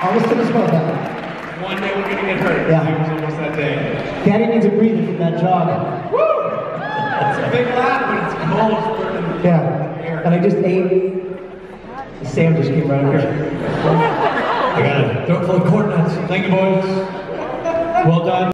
Almost took us both out. One day we're going to get hurt. Yeah. It was almost that day. Daddy needs a breather from that jog. Woo! It's a big laugh, but it's cold. Yeah. And I just ate. Sam just came right up here. I got a throat full of corn nuts. Thank you, boys. Well done.